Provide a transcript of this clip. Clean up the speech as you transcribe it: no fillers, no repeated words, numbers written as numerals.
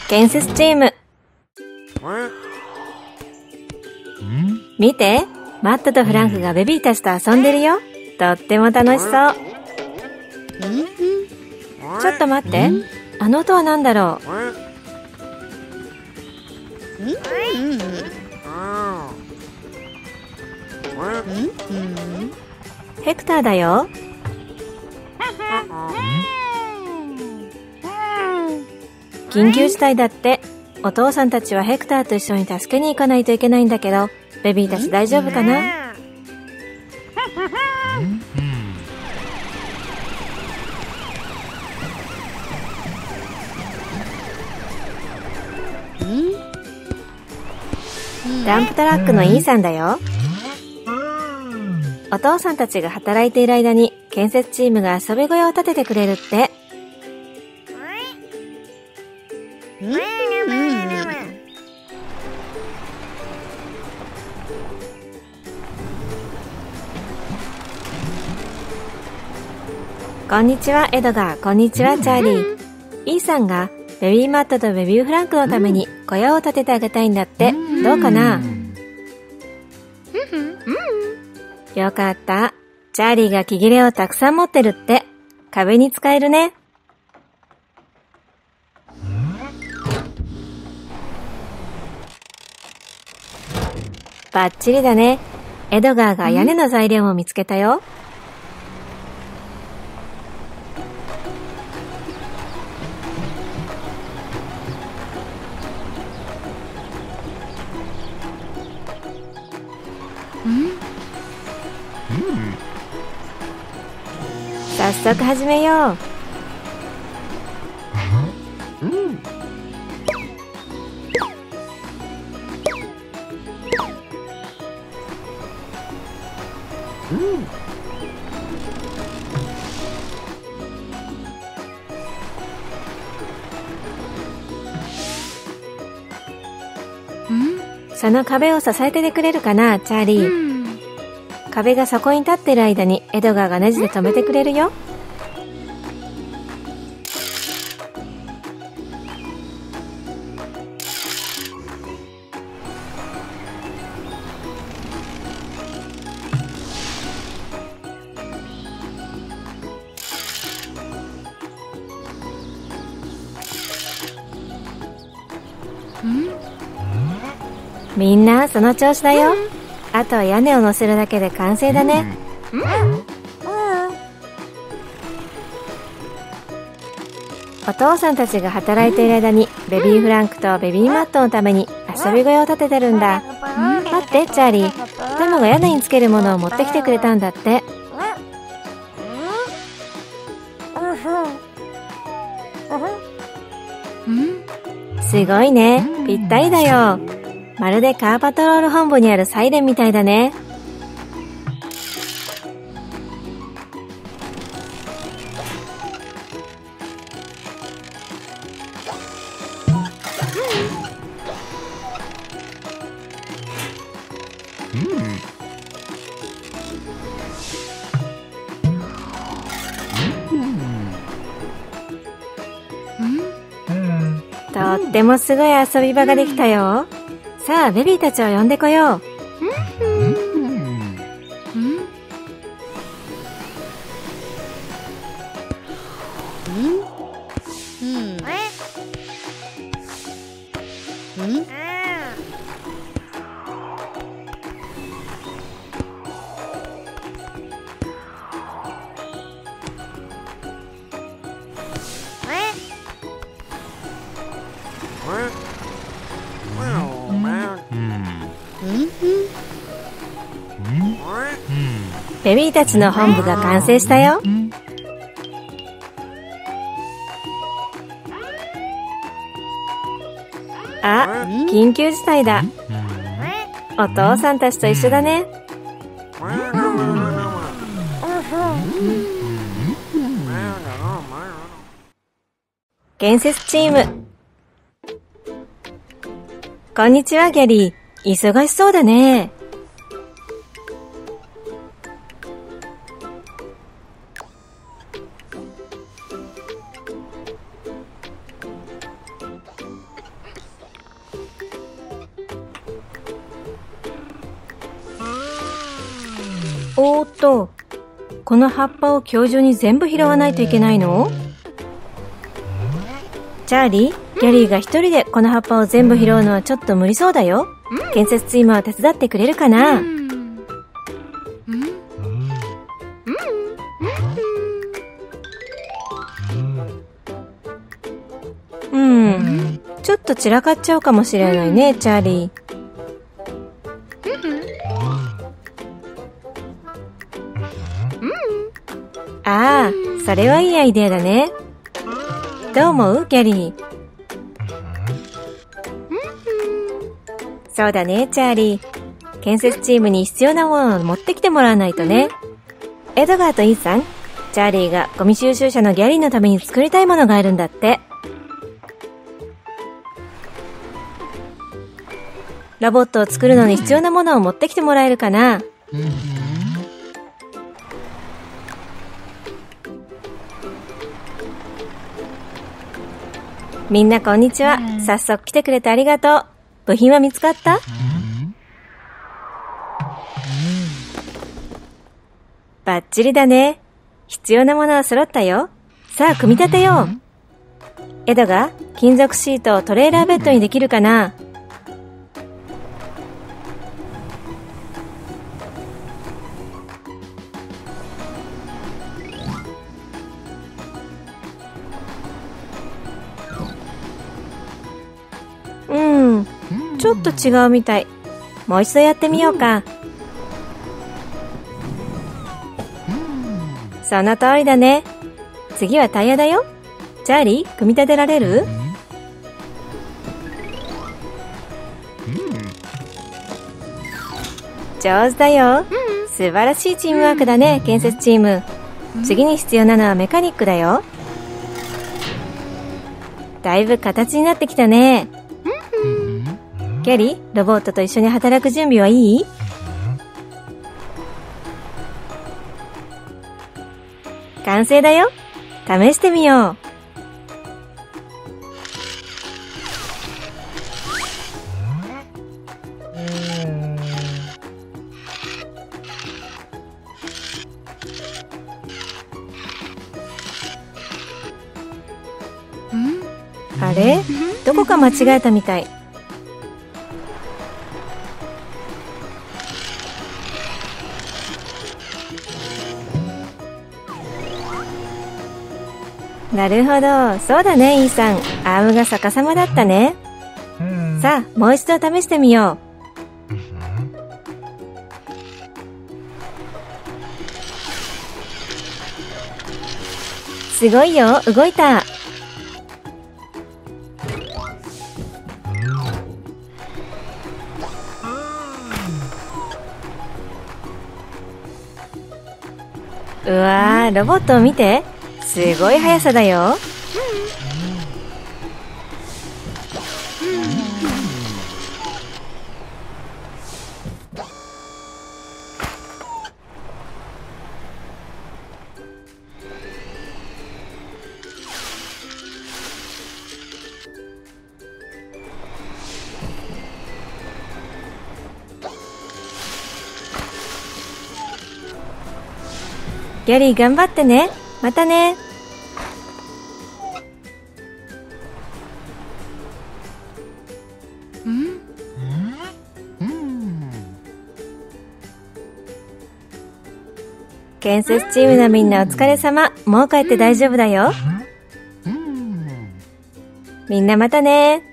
建設チーム。見て、マットとフランクがベビーたちと遊んでるよ。とっても楽しそう。ちょっと待って、あの音は何だろう。ヘクターだよ。緊急事態だって。お父さんたちはヘクターと一緒に助けに行かないといけないんだけど、ベビーたち大丈夫かな？ダンプトラックのイーさんだよ。お父さんたちが働いている間に建設チームが遊び小屋を建ててくれるって。こんにちはエドガー、こんにちはチャーリー。イーさんがベビーマットとベビーフランクのために小屋を建ててあげたいんだって。どうかな？よかった。チャーリーが木切れをたくさん持ってるって。壁に使えるね。バッチリだね。エドガーが屋根の材料を見つけたよ。早速始めよう。その壁を支えててくれるかな、チャーリー。壁がそこに立ってる間にエドガーがネジで止めてくれるよ。みんなその調子だよ。あとは屋根を乗せるだけで完成だね。お父さんたちが働いている間にベビーフランクとベビーマットのために遊び小屋を建ててるんだ。待って、チャーリー。トムが屋根につけるものを持ってきてくれたんだって。すごいね。ぴったりだよ。まるでカーパトロール本部にあるサイレンみたいだね。とってもすごい遊び場ができたよ。さあ、ベビーたちを呼んでこよう。ベビーたちの本部が完成したよ。あ、緊急事態だ。お父さんたちと一緒だね。建設チーム。こんにちは、ギャリー。忙しそうだね。 この葉っぱを今日中に全部拾わないといけないの？チャーリー、ギャリーが一人でこの葉っぱを全部拾うのはちょっと無理そうだよ。建設チームは手伝ってくれるかな？ちょっと散らかっちゃうかもしれないね、チャーリー。ああ、それはいいアイデアだね。どう思う、ギャリー？そうだね、チャーリー。建設チームに必要なものを持ってきてもらわないとね。エドガーとイーサン、チャーリーがゴミ収集車のギャリーのために作りたいものがあるんだって。ロボットを作るのに必要なものを持ってきてもらえるかな？みんなこんにちは。早速来てくれてありがとう。部品は見つかった？バッチリだね。必要なものは揃ったよ。さあ組み立てよう。エドが金属シートをトレーラーベッドにできるかな？ちょっと違うみたい。もう一度やってみようか。その通りだね。次はタイヤだよ。チャーリー、組み立てられる？上手だよ。素晴らしいチームワークだね、建設チーム。次に必要なのはメカニックだよ。だいぶ形になってきたね。ギャリー、ロボットと一緒に働く準備はいい？完成だよ。試してみよう。あれ？どこか間違えたみたい。なるほど、そうだね、イーさん。アームが逆さまだったね。さあ、もう一度試してみよう。すごいよ、動いた。うわー、ロボットを見て。すごい速さだよ。ギャリー頑張ってね。またね。建設チームのみんなお疲れ様。もう帰って大丈夫だよ。みんなまたね。